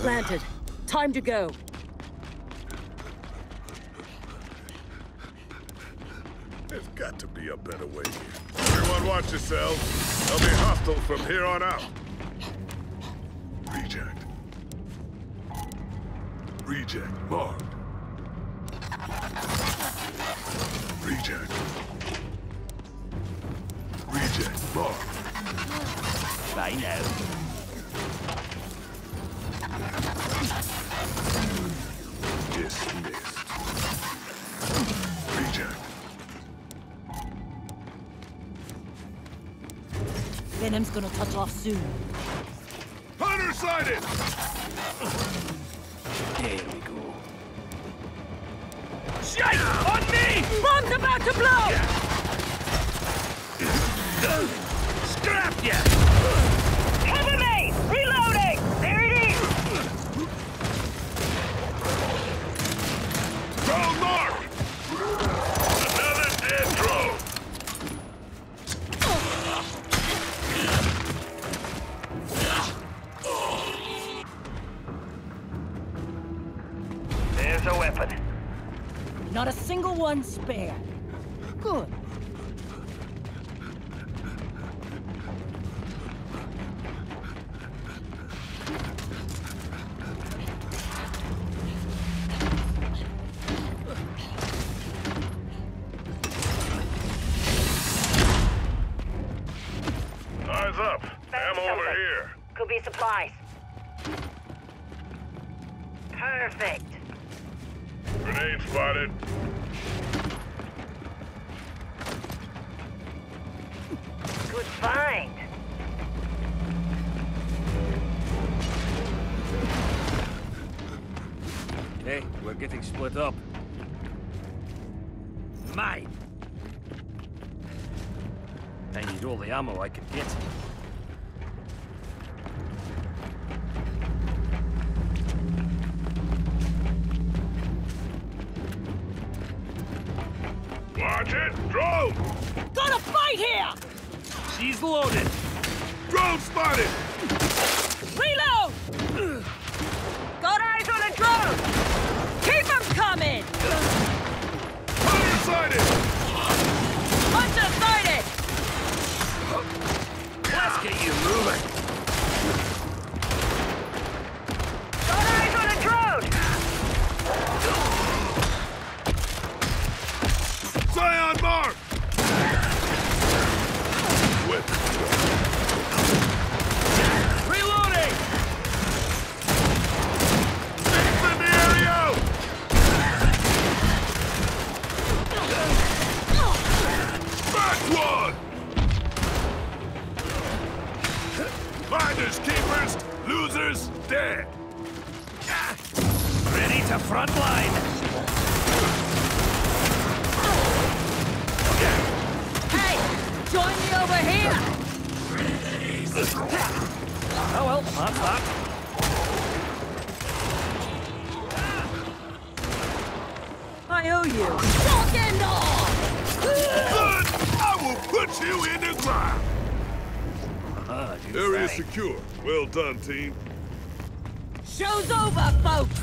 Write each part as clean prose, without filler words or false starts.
planted. Time to go. There's got to be a better way here. Everyone watch yourselves. They'll be hostile from here on out. Reject. Reject. Marked. Reject. Reject. Marked. I know. Dismissed. Reject. Venom's gonna touch off soon. Hunter sighted! There we go. Shite! On me! Bomb's about to blow! Scrap ya! Cover me! Reloading! There it is! Drone mark! Another dead drone! There's a weapon. Not a single one spared. Good. Eyes up. Ammo over here. Could be supplies. Perfect. Grenade spotted. Good find. Hey, we're getting split up. Mine! I need all the ammo I can get. Watch it! Drone! Got a fight here! She's loaded! Drone spotted! Reload! Got eyes on a drone! Keep 'em coming! Hunter sighted! Hunter sighted! Let's get you moving! Got eyes on a drone! Scion mark! Reloading! Incendiario! Back one! Finders, keepers, losers, dead! Ready to frontline! Hey! Join me over here! Oh well, that's that. I owe you. Lock and on! Good! I will put you in the ground! Area Fanny. secure. Well done, team. Show's over, folks!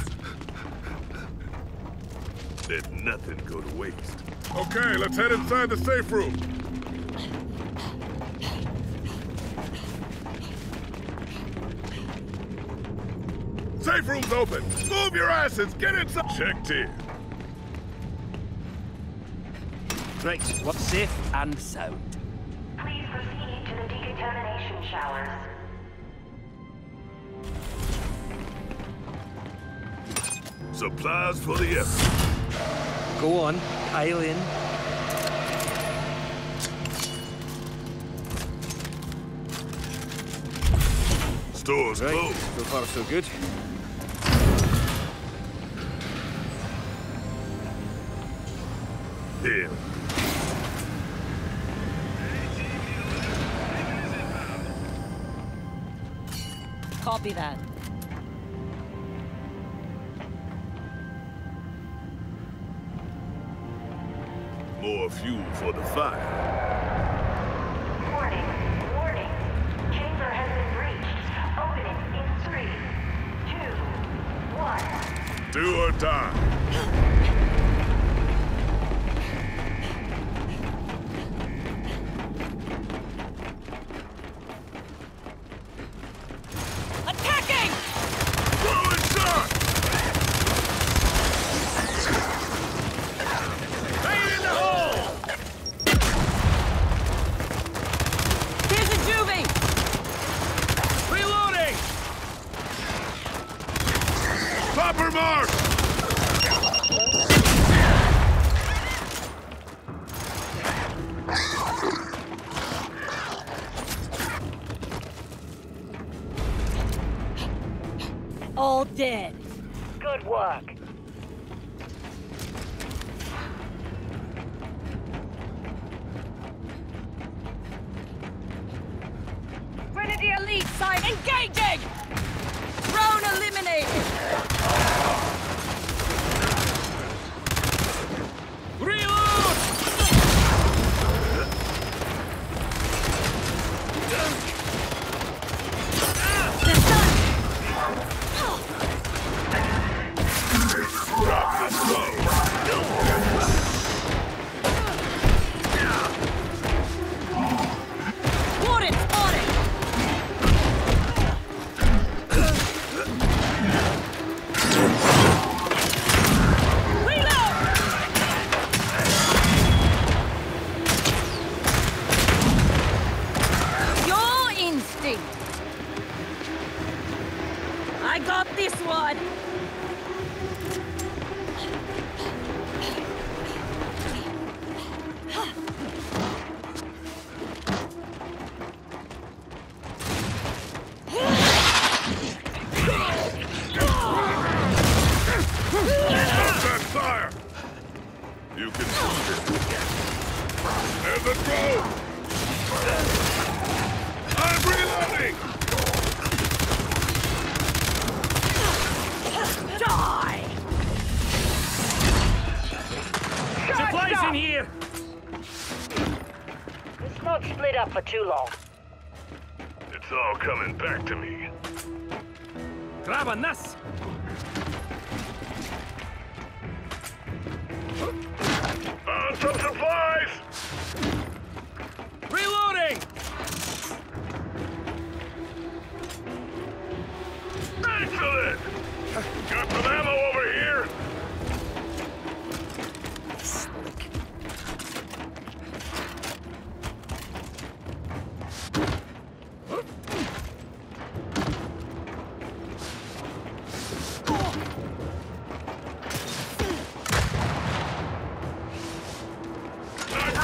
Let nothing go to waste. Okay, let's head inside the safe room. Safe room's open. Move your asses. Get inside. Checked in. Right, what's safe and sound? Please proceed to the decontamination showers. Supplies for the effort. Go on, pile in. Store's Right, closed. so far so good. Here. Copy that. More fuel for the fire. Warning, warning. Chamber has been breached. Opening in 3, 2, one. Do or die. Attacking! Throwing shot! Stay in the hole! Here's a juvie! Reloading! Popper mark! All dead. Good work. Grenadier lead side engaging! Drone eliminated! Reload! They're done! Drop the slow! Warden spotted! Reload! Your instinct! I got this one! Stop that fire! You can do this. There's a drone! I'm reloading! Die! Supplies in here! Let's not split up for too long. It's all coming back to me. Grabbing this! Found some supplies! Reloading! Excellent! Got some ammo over here! Not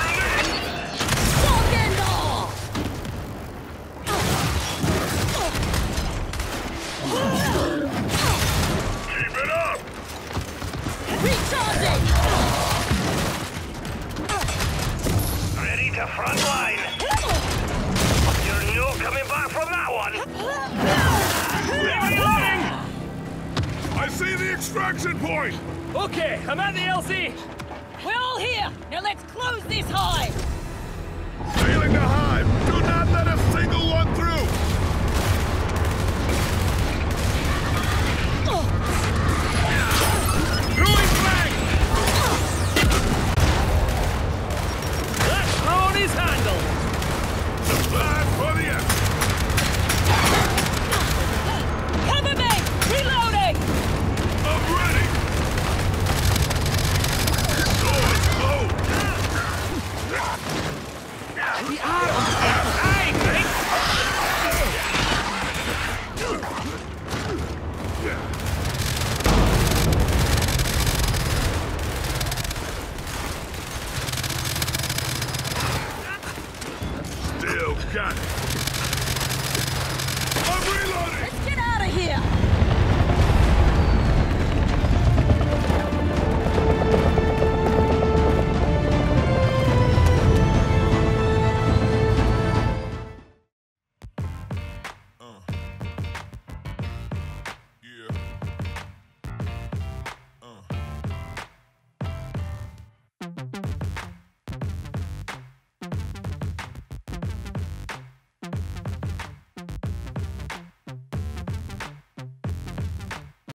keep it up! Recharging! Ready to front line. You're no coming back from that one. I see the extraction point! Okay, I'm at the LZ! We're all here! Now let's close this hive! Sailing the hive! Do not let a single one through! Throwing flag! That drone is handled! Supplies for the end! Cover me! Reloading! I'm ready! Sword, low! We are on the side, Rick! Still got it! I'm reloading! Let's get out of here!